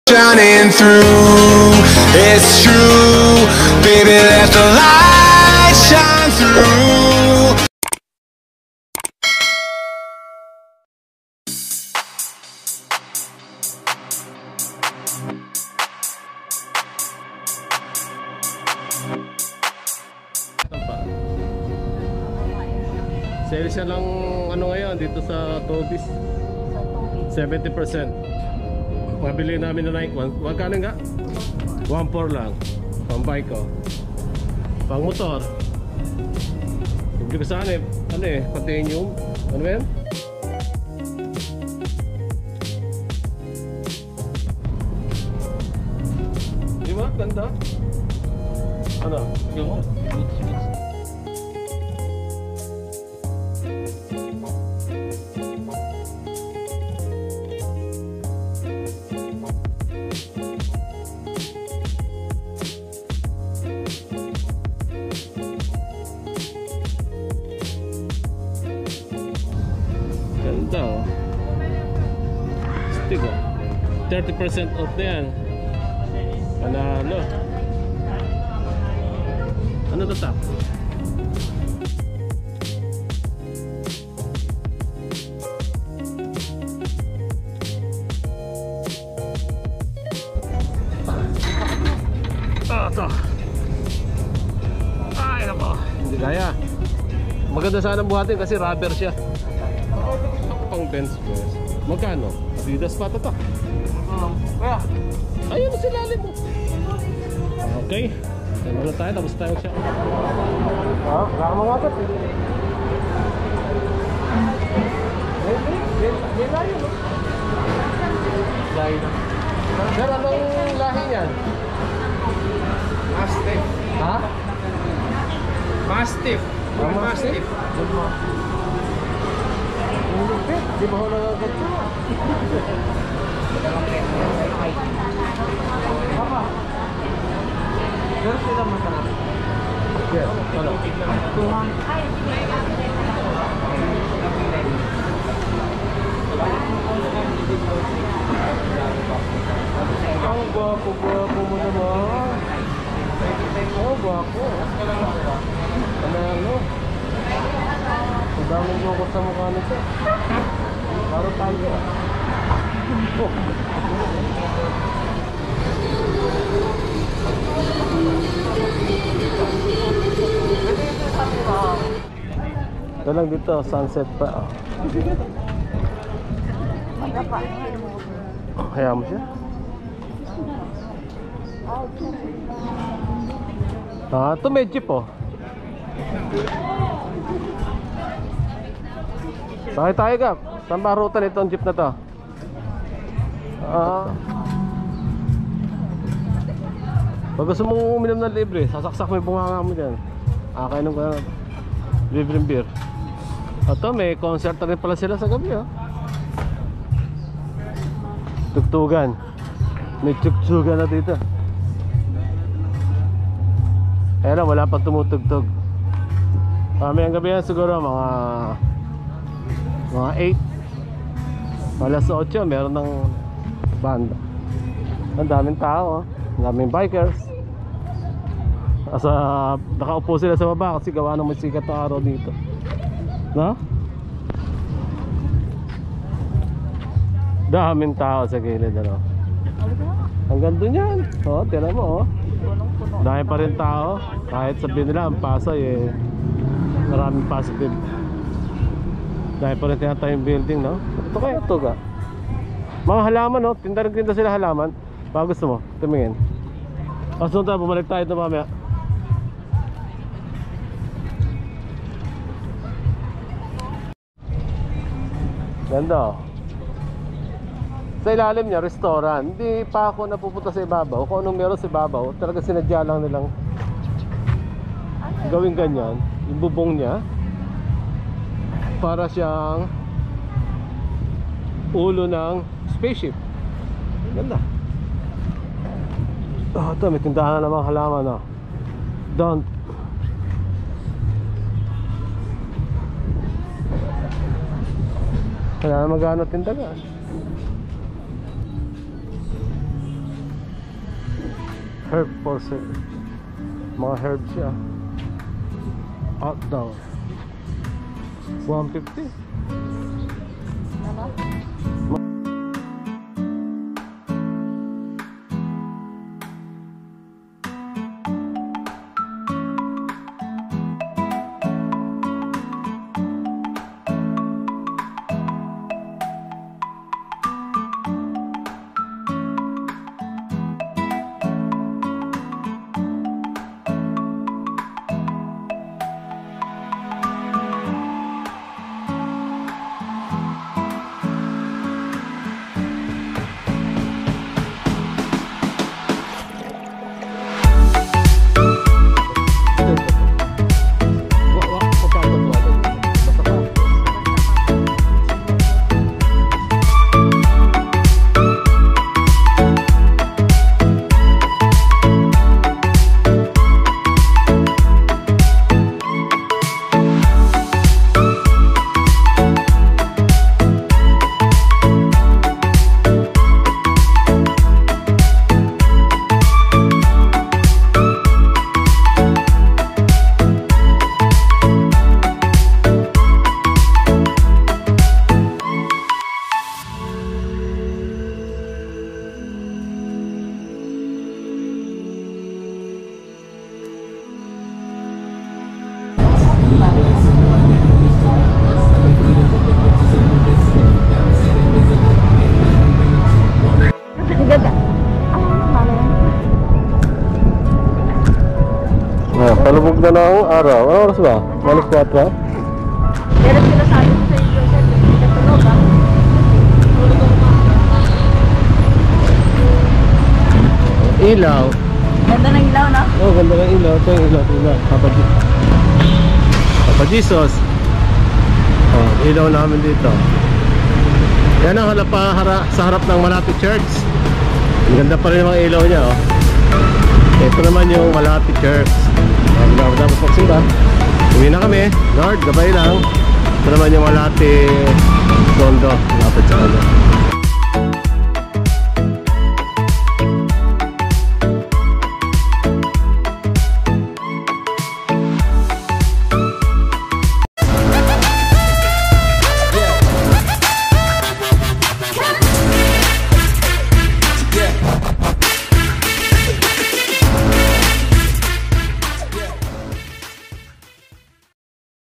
shining through. It's true, baby, let the light shine through. Sale siya lang ano ngayon dito sa Tobis. 70%. Mabili namin na Nike. Magkano nga? 1.4 lang. Pang bike ko. Pang motor. Bibili ko sana ano titanium. Ano ba yan? Di ba? Ganda? Ano? Yung ganda oh. Astig oh. 30% off na yan. Panalo. Ano to tak? Ito. Ay nako. Hindi kaya. Maganda sana buhatin kasi rubber siya. Pang bench press. Magkano? Adidas pa ito. Kaya ayun si lalim mo. Okay. Ano na tayo, tapos tayo siya. Baka mga apat eh. May layo no? Layo na. Sir, anong lahi niyan? Mastiff. Ha? Mastiff. Mastiff. Di ba ho nagaganda? Papa. Pero sila masarap. Yes. Ano? Ang gwapo mo naman. Oh, gwapo. Ano? Ang daming loko sa mukha nito. Laro tayo. Oh. Ito lang dito, sunset pa. Kaya mo siya? Ito may jeep oh. Sakay tayo Gap. Saan ba ruta nito ang jeep na to? Pag gusto mong uminom ng libre, sasaksak mo yung bunganga mo dyan. Kainom ka na libreng beer. Ito may concert na rin pala sila sa gabi oh. Tugtugan. May tugtugan na dito. Ayan wala pang tumutugtog. Mamayang gabi yan siguro mga 8. Alas 8 meron ng banda. Ang daming tao oh. Ang daming bikers. Nakaupo sila sa baba kasi gawa ng masikat na araw dito. No? Daming tao sa gilid ano. Hanggang doon yan. Oh, tira mo oh. Dahil pa rin tao. Kahit sabihin nila ang Pasay maraming positive. Dahil pa rin tinatay yung building no. Ito kayo ito ga. Mga halaman no. Tinda sila halaman. Baka gusto mo tumingin. Kasunod tayo bumalik tayo ito mamaya. Ganda oh. Sa ilalim niya, restaurant. Hindi pa ako napupunta sa ibabaw. Kung anong meron sa ibabaw, talaga sinadya lang nilang gawing ganyan. Yung bubong niya para siyang ulo ng spaceship. Ganda. Ito, may tindahan na namang halaman oh. Don't. Wala na magano tindagan. Herb for sale. Mga herbs siya. Outdoor. 150. Ano? Palubog na ng araw. Ano oras ba? Malas 4? Pero sinasabi ko sa iyo, sir, natulog ah. Ilaw. Ganda ng ilaw, no? Oh, ganda ng ilaw. Ito yung ilaw. Papa Jesus. Oh, ilaw namin dito. Yan ang sa harap ng Malapit Church. Ang ganda pa rin yung mga ilaw niya, oh. Ito naman yung Malapit Church. Dapat magsimba. Uwi na kami. Lord, gabay lang. Ito naman yung Malapit Tondo. Malapit sa ano.